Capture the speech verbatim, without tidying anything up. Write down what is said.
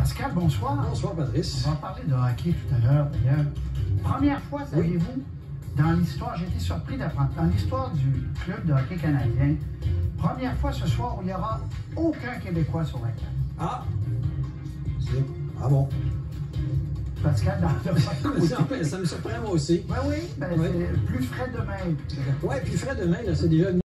Pascal, bonsoir. Bonsoir, Patrice. On va parler de hockey tout à l'heure, d'ailleurs. Première fois, savez-vous, oui. dans l'histoire, j'ai été surpris d'apprendre, dans l'histoire du club de hockey canadien, première fois ce soir où il n'y aura aucun Québécois sur la carte. Ah! Ah bon? Pascal, dans le ça, ça me surprend moi aussi. Oui, oui, ben, oui. c'est plus frais demain. Oui, plus frais demain, c'est déjà